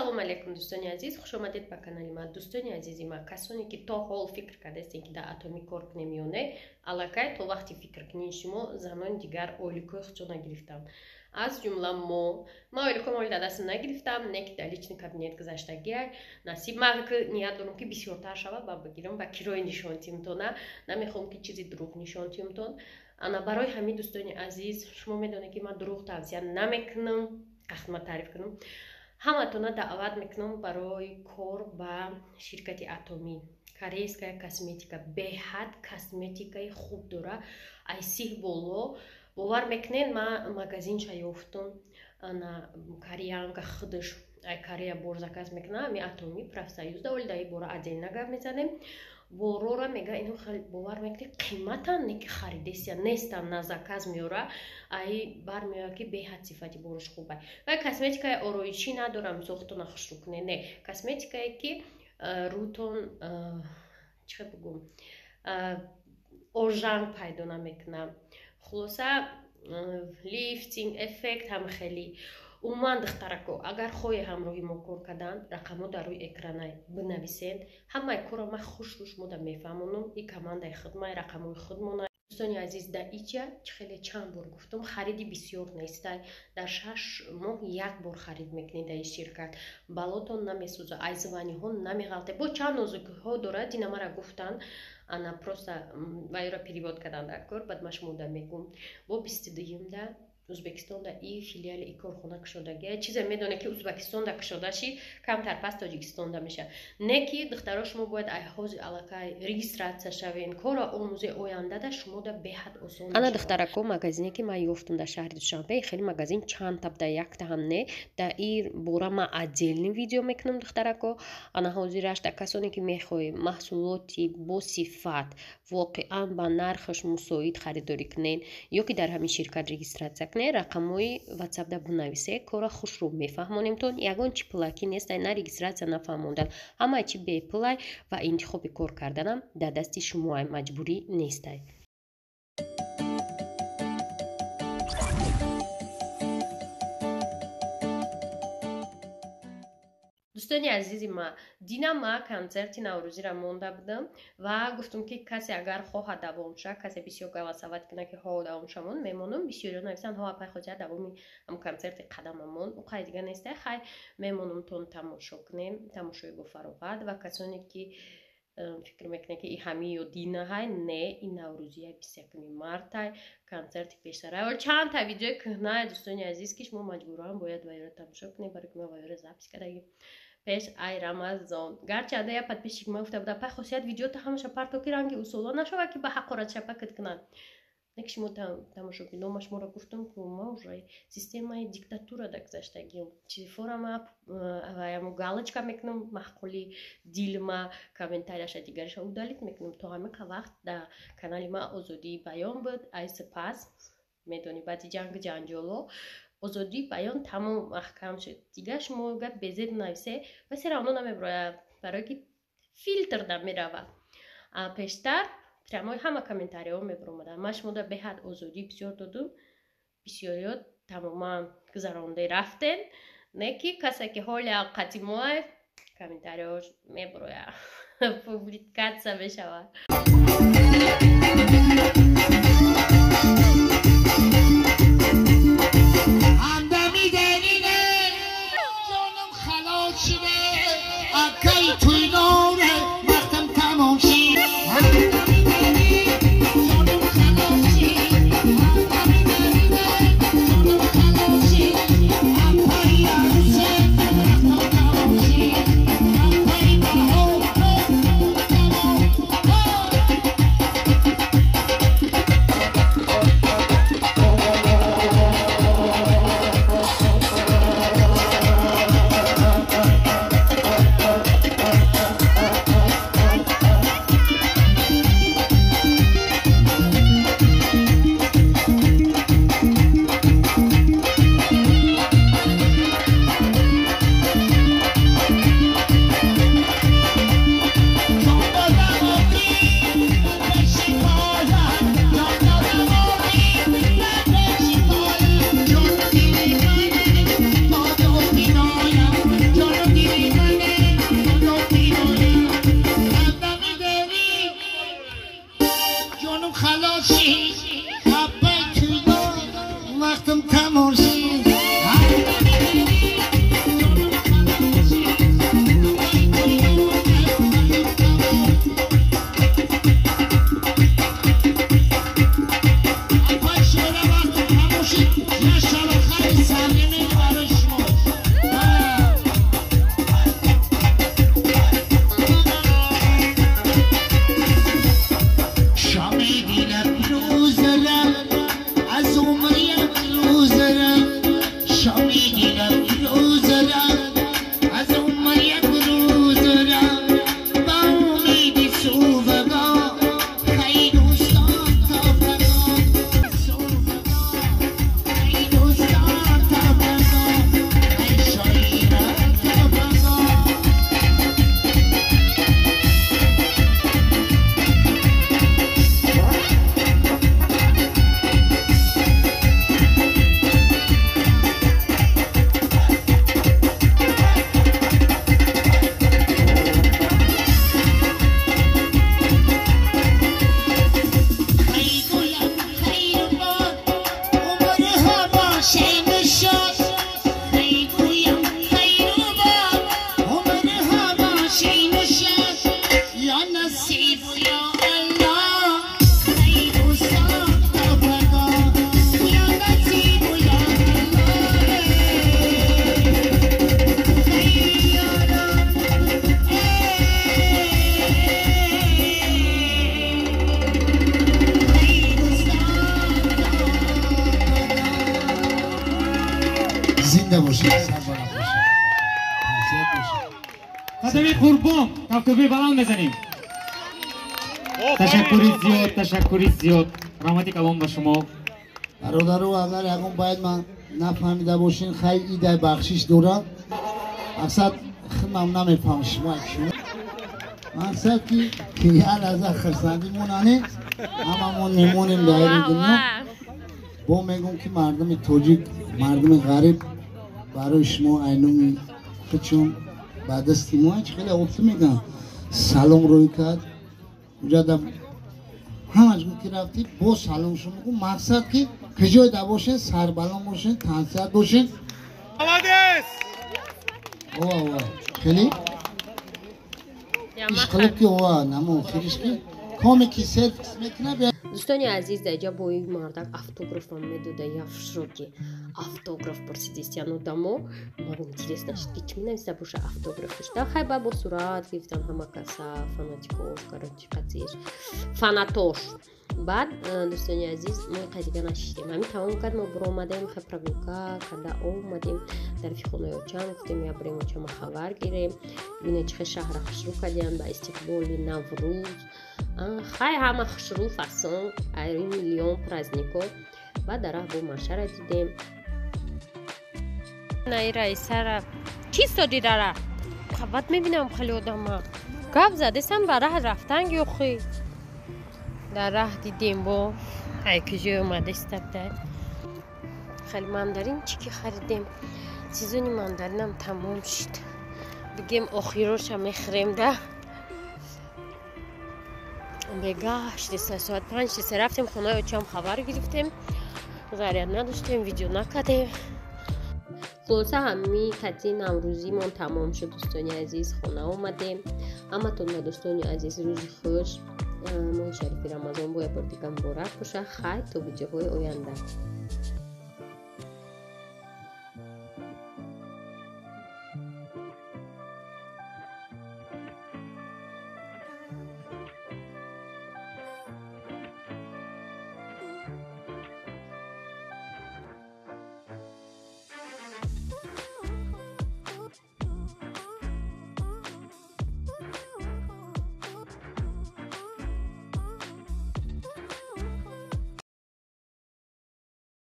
салом алейкум дӯстони азиз, хушомадед ба канали ман. Дӯстони азизи ман, касоне ки то ҳол фикр кардастен ки дар атоми кор кунем ё не, аллакай то вақти фикр кунии шумо занони дигар оиликои худшо нагирифтам. аз ҷумла ман оиликои моли дар дастам нагирифтам, не ки дар лични кабинет гузаштагиай насиб ман ният дорам ки бисёртар шавад ба бигирам ба кирои нишонтиёмтон, намехоҳам ки чизи дурӯғ нишонтиёмтон. ана барои ҳамин дӯстони азиз, шумо медонед ки ман дурӯғ тавсия намекунам, қасдман таъриф кунам. ҳаматона даъват мекунам барои кор ба ширкати атомӣ. Корейская косметика беҳад косметикаи хуб дора, айсих боло. бовар мекунед, ман магазинша ёфтам, ана кореянка худаш ай Корея бор заказ мекунам, ами атомӣ профсоюзда, вале дар ин бора отдельно гап мезанем. ворора мега ино бовар мекунед қиматан не ки харидесия нестан на заказ меора, ай бармеояд ки беҳад сифати бораш хубай. вай косметикаи ороишӣ надорам сохтона хушрӯ куне, не косметикае ки рӯтон чӣ бигӯм ожанг пайдо намекунам. хулоса лифтинг эффект ҳам хеле умуман духтарако, агар хоҳе ҳамроҳи мо кор кардан, рақамҳо дар рӯи экрана бинависед. ҳамаи кора ман хуш шумода мефаҳмонам, и командаи худмай рақамҳои худмона. дӯстони азиз, дар ича хеле чанд бор гуфтам, хариди бисёр нестай. дар 6 моҳ як бор харид мекунед дар ин ширкат. балотон намесӯзад, айзваниҳо намеғалтад. бо чанд нозукиҳо дорад, ина мара гуфтанд, ана просто вайро перевод кардан дар кор, баъд ман шумода мегӯм. бо 22 Узбекистонда и филиали и корхона кушодагия. Чизе медоне ки Узбекистонда кушодаши камтар пас Тоҷикистонда меша. Не ки духтаро шумо бояд айҳози аллакай регистратсия шавен, кора омӯзи ояндада шумода беҳад осон мешавад. ана духтарако, магазине ки ман ёфтам дар шаҳри Душанбе, хеле магазин чанд табда, якта ҳам не. дар ин бора ман отдельни видео мекунам духтарако. ана ҳозираш дар касоне ки мехоҳед маҳсулоти бо сифат воқеан ба нархаш мусоид харидорӣ кунед, ё ки дар ҳамин ширкат регистратсия рақамҳои ватсапда бинависе, кора хушрӯ мефаҳмонемтон. ягон чи плаки нестай, на регистратсия на фаҳмондан, ҳамаи чи беплай ва интихоби кор карданам дар дасти шумоай, маҷбурӣ нестай. дӯстони азизи ман, дина ман концерти наврӯзиро монда будам ва гуфтам ки касе агар хоҳад давом ша, касе бисёр галасават кунад ки ҳо давом шамон мемонам. бисёриё нависанд ҳо апай хотият давоми ам концерти қадамамон уқай дига нестай, хай мемонам тон тамошо кунем, тамошои бо фароғат. ва касоне ки фикр мекунад ки ҳами ё дина ҳай, не ин наврӯзияи 21 мартай концерти пешсарай. вале чанд та видеои кӯҳнае дӯстони азиз ки шумо маҷбуран бояд вайро тамошо кунед, барои ки ман вайро запис кардагим пеш ай рамазон. гарчанда я подписчик ма гуфта буда, пай хосият видеота ҳамаша партоки ранги усола нашава ки ба ҳақорат шапакат кунад. не ки шумо тамошо кунед, номаш моро гуфтам ки ма уже системаи диктатура да гузаштагиам. телефона ма аямо галочка мекунам, маҳқули дилма комментарияша дигариша удалит мекунам. то ҳамиқа вақт дар канали ма озодии баён буд. ай сипас медони баъди ҷангу ҷанҷоло озодии баён тамом маҳкам шуд. дигар шумо гап безед нависе ва сера оно намеброяд, барое ки филтр да мерава. пештар прямои ҳама комментариҳо мебаромаданд. ман шумода беҳад озодӣ бисёр додам, бисёриё тамоман гузаронда рафтен, не ки касе ки ҳоли авқати моа комментариҳош меброяд публикатсия мешавад. قدمی قربان کفتوبی بلند بزنیم. تشکری زیاد رحمتی کلام به شما. برادرو اگر یکم باید من نفهمیده باشین خیلی ایده بخشش دارم مقصد خیلی نمیفهم شما مقصد که یه لحظه خرسندی مونانه هممون میمونیم دایر دنیا با میگم که مردم تاجیک مردم غریب برای شما اینومی خودشون بعد از تیموهاش خیلی افت میگن سلام روی کرد اونجا دم همش که رفتی با سلام شما میگم مقصد که کجای دا باشین سربلان باشین تنسیت باشین اوه خیلی اشکالب که اوه نمو خیلیش که کامی که سلف میکنه بیا دوستانی عزیز در اینجا با این مردک автограф میدوده یا шоки автограф просидистян дамо могу интересно что чему навсегда больше автограф что хайба бо сурат гирифтан ҳама каса фанатиков короче қатиш фанатош баъд дӯстони азиз мо қадига нашидем ҳамин тамом кард мо биромадем хаправика карда омадем тарафи хонаёчан гуфтем я бурем очама хабар гирем бинем чӣ шаҳра хушрӯ кардем ба истиқболи наврӯз хай ҳама хушрӯ фасон айри миллион праздников баъд дар раҳ бо машара дидем наира сара чӣ стоди дар раҳ баъд мебинам хеле одама гап задесам ба раҳ рафтан ёхи дар раҳ дидем бо ай куҷои омадастабда хеле мандарин чӣ ки харидем сезони мандаринам тамом шуд бигем охироша мехӯрем да бегашти соат 5 рафтем хонаи очам хабар гирифтем заряд надоштем видео накардем хулоса ҳамин қатъи наврӯзимон тамом шуд дӯстони азиз хона омадем ҳаматонро дӯстони азиз рӯзи хуш моҳи шарифи рамазон бо ябор дига муборак боша хай то видеоҳои оянда